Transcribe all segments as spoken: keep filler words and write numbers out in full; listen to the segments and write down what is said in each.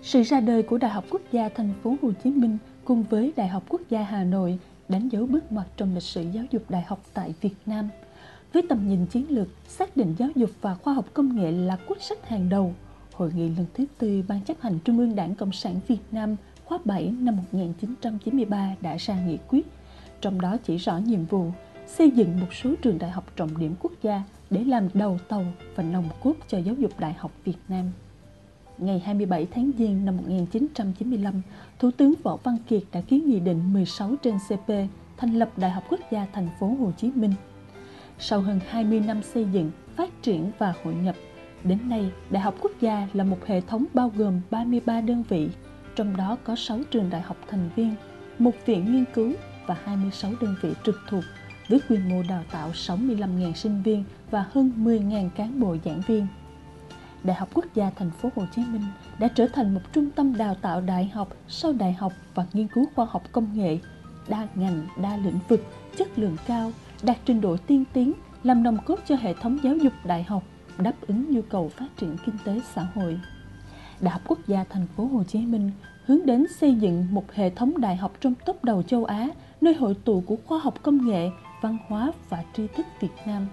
Sự ra đời của Đại học Quốc gia Thành phố Hồ Chí Minh cùng với Đại học Quốc gia Hà Nội đánh dấu bước ngoặt trong lịch sử giáo dục đại học tại Việt Nam. Với tầm nhìn chiến lược, xác định giáo dục và khoa học công nghệ là quyết sách hàng đầu, Hội nghị lần thứ tư Ban chấp hành Trung ương Đảng Cộng sản Việt Nam khóa bảy năm một nghìn chín trăm chín mươi ba đã ra nghị quyết, trong đó chỉ rõ nhiệm vụ xây dựng một số trường đại học trọng điểm quốc gia để làm đầu tàu và nòng cốt cho giáo dục đại học Việt Nam. Ngày hai mươi bảy tháng Giêng năm một nghìn chín trăm chín mươi lăm, Thủ tướng Võ Văn Kiệt đã ký Nghị định mười sáu trên C P thành lập Đại học Quốc gia Thành phố Hồ Chí Minh. Sau hơn hai mươi năm xây dựng, phát triển và hội nhập, đến nay Đại học Quốc gia là một hệ thống bao gồm ba mươi ba đơn vị, trong đó có sáu trường đại học thành viên, một viện nghiên cứu và hai mươi sáu đơn vị trực thuộc, với quy mô đào tạo sáu mươi lăm nghìn sinh viên và hơn mười nghìn cán bộ giảng viên. Đại học Quốc gia Thành phố Hồ Chí Minh đã trở thành một trung tâm đào tạo đại học, sau đại học và nghiên cứu khoa học công nghệ, đa ngành, đa lĩnh vực, chất lượng cao, đạt trình độ tiên tiến, làm nòng cốt cho hệ thống giáo dục đại học, đáp ứng nhu cầu phát triển kinh tế xã hội. Đại học Quốc gia Thành phố Hồ Chí Minh hướng đến xây dựng một hệ thống đại học trong top đầu châu Á, nơi hội tụ của khoa học công nghệ, văn hóa và tri thức Việt Nam.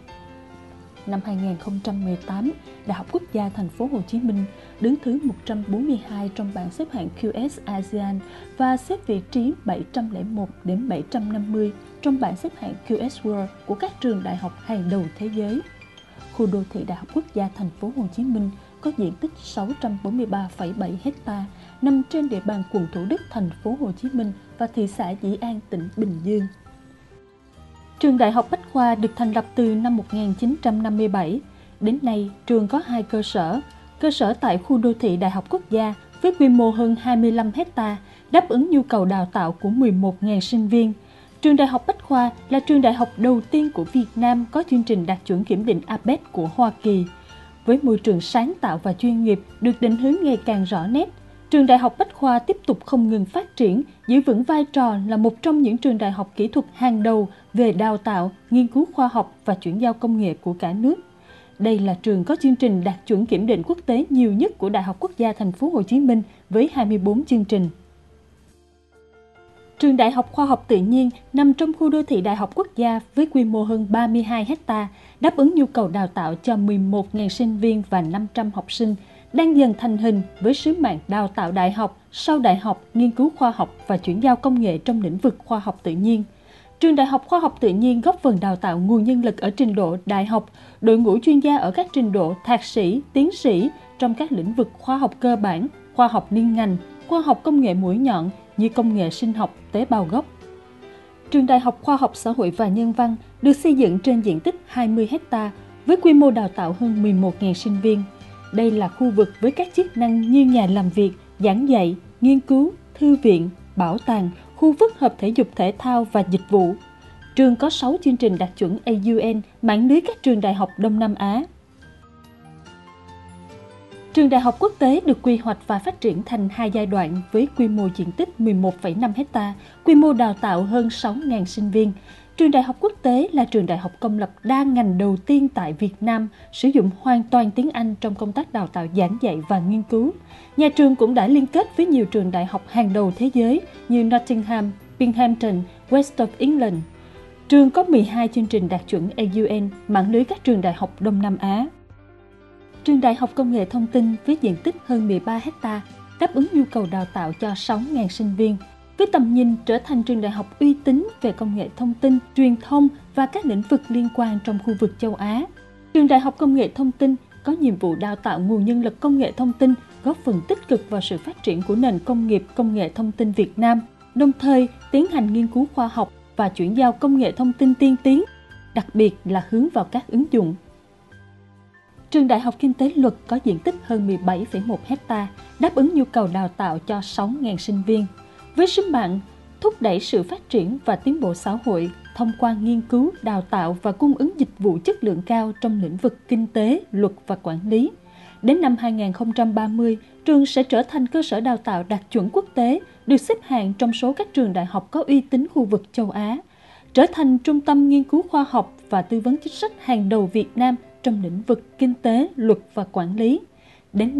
Năm hai nghìn không trăm mười tám, Đại học Quốc gia Thành phố Hồ Chí Minh đứng thứ một trăm bốn mươi hai trong bảng xếp hạng Q S ASEAN và xếp vị trí bảy trăm lẻ một đến bảy trăm năm mươi trong bảng xếp hạng Q S World của các trường đại học hàng đầu thế giới. Khu đô thị Đại học Quốc gia Thành phố Hồ Chí Minh có diện tích sáu trăm bốn mươi ba phẩy bảy héc ta, nằm trên địa bàn quận Thủ Đức, Thành phố Hồ Chí Minh và thị xã Dĩ An, tỉnh Bình Dương. Trường Đại học Bách khoa được thành lập từ năm một nghìn chín trăm năm mươi bảy. Đến nay, trường có hai cơ sở. Cơ sở tại khu đô thị Đại học Quốc gia với quy mô hơn hai mươi lăm héc ta, đáp ứng nhu cầu đào tạo của mười một nghìn sinh viên. Trường Đại học Bách khoa là trường đại học đầu tiên của Việt Nam có chương trình đạt chuẩn kiểm định A P E T của Hoa Kỳ. Với môi trường sáng tạo và chuyên nghiệp được định hướng ngày càng rõ nét, Trường Đại học Bách khoa tiếp tục không ngừng phát triển, giữ vững vai trò là một trong những trường đại học kỹ thuật hàng đầu về đào tạo, nghiên cứu khoa học và chuyển giao công nghệ của cả nước. Đây là trường có chương trình đạt chuẩn kiểm định quốc tế nhiều nhất của Đại học Quốc gia Thành phố Hồ Chí Minh với hai mươi bốn chương trình. Trường Đại học Khoa học Tự nhiên nằm trong khu đô thị Đại học Quốc gia với quy mô hơn ba mươi hai héc ta, đáp ứng nhu cầu đào tạo cho mười một nghìn sinh viên và năm trăm học sinh, đang dần thành hình với sứ mạng đào tạo đại học, sau đại học, nghiên cứu khoa học và chuyển giao công nghệ trong lĩnh vực khoa học tự nhiên. Trường Đại học Khoa học Tự nhiên góp phần đào tạo nguồn nhân lực ở trình độ đại học, đội ngũ chuyên gia ở các trình độ thạc sĩ, tiến sĩ trong các lĩnh vực khoa học cơ bản, khoa học liên ngành, khoa học công nghệ mũi nhọn như công nghệ sinh học, tế bào gốc. Trường Đại học Khoa học Xã hội và Nhân văn được xây dựng trên diện tích hai mươi héc ta với quy mô đào tạo hơn mười một nghìn sinh viên. Đây là khu vực với các chức năng như nhà làm việc, giảng dạy, nghiên cứu, thư viện, bảo tàng, khu phức hợp thể dục thể thao và dịch vụ. Trường có sáu chương trình đạt chuẩn A U N, mạng lưới các trường đại học Đông Nam Á. Trường Đại học Quốc tế được quy hoạch và phát triển thành hai giai đoạn với quy mô diện tích mười một phẩy năm héc ta, quy mô đào tạo hơn sáu nghìn sinh viên. Trường Đại học Quốc tế là trường đại học công lập đa ngành đầu tiên tại Việt Nam, sử dụng hoàn toàn tiếng Anh trong công tác đào tạo giảng dạy và nghiên cứu. Nhà trường cũng đã liên kết với nhiều trường đại học hàng đầu thế giới như Nottingham, Binghamton, West of England. Trường có mười hai chương trình đạt chuẩn A U N, mạng lưới các trường đại học Đông Nam Á. Trường Đại học Công nghệ Thông tin với diện tích hơn mười ba héc ta, đáp ứng nhu cầu đào tạo cho sáu nghìn sinh viên. Với tầm nhìn trở thành trường đại học uy tín về công nghệ thông tin, truyền thông và các lĩnh vực liên quan trong khu vực châu Á. Trường Đại học Công nghệ Thông tin có nhiệm vụ đào tạo nguồn nhân lực công nghệ thông tin, góp phần tích cực vào sự phát triển của nền công nghiệp công nghệ thông tin Việt Nam, đồng thời tiến hành nghiên cứu khoa học và chuyển giao công nghệ thông tin tiên tiến, đặc biệt là hướng vào các ứng dụng. Trường Đại học Kinh tế Luật có diện tích hơn mười bảy phẩy một héc ta, đáp ứng nhu cầu đào tạo cho sáu nghìn sinh viên. Với sứ mạng thúc đẩy sự phát triển và tiến bộ xã hội thông qua nghiên cứu, đào tạo và cung ứng dịch vụ chất lượng cao trong lĩnh vực kinh tế, luật và quản lý. Đến năm hai nghìn không trăm ba mươi, trường sẽ trở thành cơ sở đào tạo đạt chuẩn quốc tế, được xếp hạng trong số các trường đại học có uy tín khu vực châu Á, trở thành trung tâm nghiên cứu khoa học và tư vấn chính sách hàng đầu Việt Nam trong lĩnh vực kinh tế, luật và quản lý. Đến nay,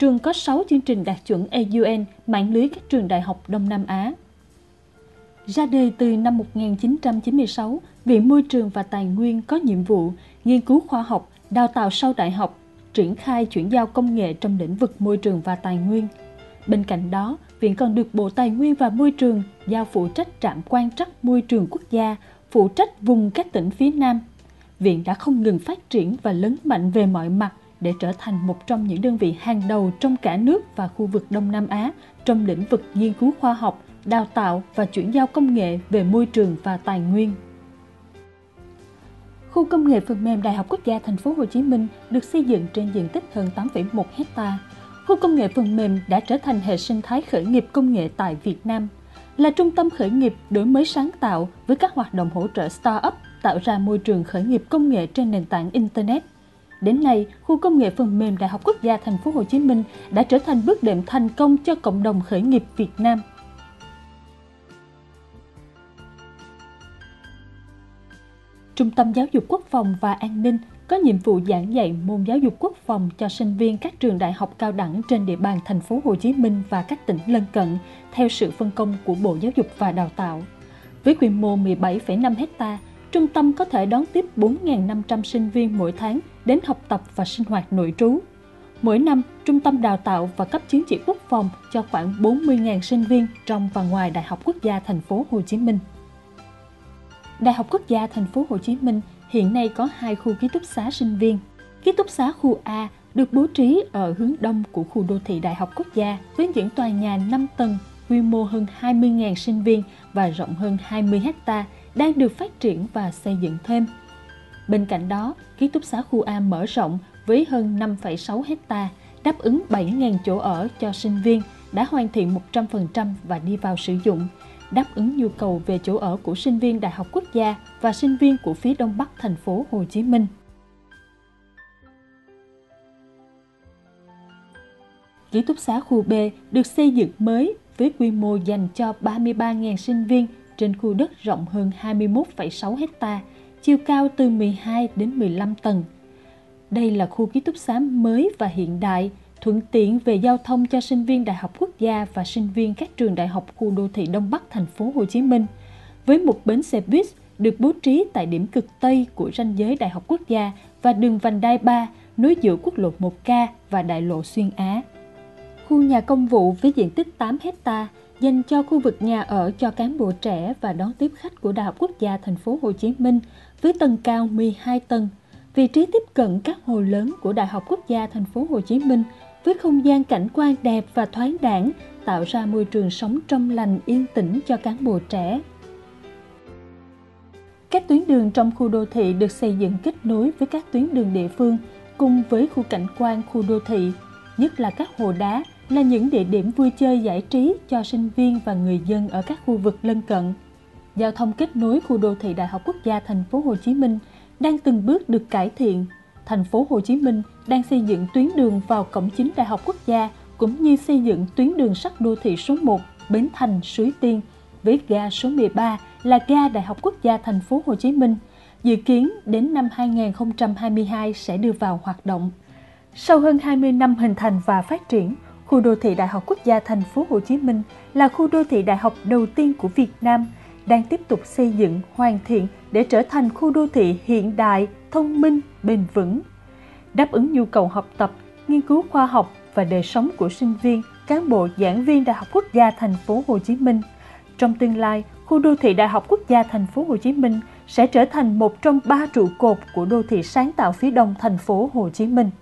trường có sáu chương trình đạt chuẩn A U N, mạng lưới các trường đại học Đông Nam Á. Ra đời từ năm một nghìn chín trăm chín mươi sáu, Viện Môi trường và Tài nguyên có nhiệm vụ nghiên cứu khoa học, đào tạo sau đại học, triển khai chuyển giao công nghệ trong lĩnh vực môi trường và tài nguyên. Bên cạnh đó, Viện còn được Bộ Tài nguyên và Môi trường giao phụ trách trạm quan trắc môi trường quốc gia, phụ trách vùng các tỉnh phía Nam. Viện đã không ngừng phát triển và lớn mạnh về mọi mặt để trở thành một trong những đơn vị hàng đầu trong cả nước và khu vực Đông Nam Á trong lĩnh vực nghiên cứu khoa học, đào tạo và chuyển giao công nghệ về môi trường và tài nguyên. Khu công nghệ phần mềm Đại học Quốc gia Thành phố Hồ Chí Minh được xây dựng trên diện tích hơn tám phẩy một héc ta. Khu công nghệ phần mềm đã trở thành hệ sinh thái khởi nghiệp công nghệ tại Việt Nam, là trung tâm khởi nghiệp đổi mới sáng tạo với các hoạt động hỗ trợ start-up, tạo ra môi trường khởi nghiệp công nghệ trên nền tảng Internet. Đến nay, khu công nghệ phần mềm Đại học Quốc gia Thành phố Hồ Chí Minh đã trở thành bước đệm thành công cho cộng đồng khởi nghiệp Việt Nam. Trung tâm Giáo dục Quốc phòng và An ninh có nhiệm vụ giảng dạy môn giáo dục quốc phòng cho sinh viên các trường đại học cao đẳng trên địa bàn Thành phố Hồ Chí Minh và các tỉnh lân cận theo sự phân công của Bộ Giáo dục và Đào tạo. Với quy mô mười bảy phẩy năm héc ta, trung tâm có thể đón tiếp bốn nghìn năm trăm sinh viên mỗi tháng đến học tập và sinh hoạt nội trú. Mỗi năm, trung tâm đào tạo và cấp chứng chỉ quốc phòng cho khoảng bốn mươi nghìn sinh viên trong và ngoài Đại học Quốc gia Thành phố Hồ Chí Minh. Đại học Quốc gia Thành phố Hồ Chí Minh hiện nay có hai khu ký túc xá sinh viên. Ký túc xá khu A được bố trí ở hướng đông của khu đô thị Đại học Quốc gia với những tòa nhà năm tầng, quy mô hơn hai mươi nghìn sinh viên và rộng hơn hai mươi héc ta đang được phát triển và xây dựng thêm. Bên cạnh đó, ký túc xá khu A mở rộng với hơn năm phẩy sáu héc ta, đáp ứng bảy nghìn chỗ ở cho sinh viên, đã hoàn thiện một trăm phần trăm và đi vào sử dụng, đáp ứng nhu cầu về chỗ ở của sinh viên Đại học Quốc gia và sinh viên của phía Đông Bắc Thành phố Hồ Chí Minh. Ký túc xá khu B được xây dựng mới với quy mô dành cho ba mươi ba nghìn sinh viên trên khu đất rộng hơn hai mươi mốt phẩy sáu héc ta, chiều cao từ mười hai đến mười lăm tầng. Đây là khu ký túc xá mới và hiện đại, thuận tiện về giao thông cho sinh viên Đại học Quốc gia và sinh viên các trường đại học khu đô thị Đông Bắc Thành phố Hồ Chí Minh, với một bến xe buýt được bố trí tại điểm cực Tây của ranh giới Đại học Quốc gia và đường vành đai ba nối giữa quốc lộ một K và đại lộ Xuyên Á. Khu nhà công vụ với diện tích tám héc ta dành cho khu vực nhà ở cho cán bộ trẻ và đón tiếp khách của Đại học Quốc gia Thành phố Hồ Chí Minh với tầng cao mười hai tầng, vị trí tiếp cận các hồ lớn của Đại học Quốc gia Thành phố Hồ Chí Minh với không gian cảnh quan đẹp và thoáng đãng, tạo ra môi trường sống trong lành yên tĩnh cho cán bộ trẻ. Các tuyến đường trong khu đô thị được xây dựng kết nối với các tuyến đường địa phương cùng với khu cảnh quan khu đô thị, nhất là các hồ đá là những địa điểm vui chơi giải trí cho sinh viên và người dân ở các khu vực lân cận. Giao thông kết nối khu đô thị Đại học Quốc gia Thành phố Hồ Chí Minh đang từng bước được cải thiện. Thành phố Hồ Chí Minh đang xây dựng tuyến đường vào cổng chính Đại học Quốc gia cũng như xây dựng tuyến đường sắt đô thị số một Bến Thành - Suối Tiên với ga số mười ba là ga Đại học Quốc gia Thành phố Hồ Chí Minh, dự kiến đến năm hai nghìn không trăm hai mươi hai sẽ đưa vào hoạt động. Sau hơn hai mươi năm hình thành và phát triển, khu đô thị Đại học Quốc gia Thành phố Hồ Chí Minh là khu đô thị đại học đầu tiên của Việt Nam, đang tiếp tục xây dựng, hoàn thiện để trở thành khu đô thị hiện đại, thông minh, bền vững, đáp ứng nhu cầu học tập, nghiên cứu khoa học và đời sống của sinh viên, cán bộ, giảng viên Đại học Quốc gia Thành phố Hồ Chí Minh. Trong tương lai, khu đô thị Đại học Quốc gia Thành phố Hồ Chí Minh sẽ trở thành một trong ba trụ cột của đô thị sáng tạo phía Đông Thành phố Hồ Chí Minh.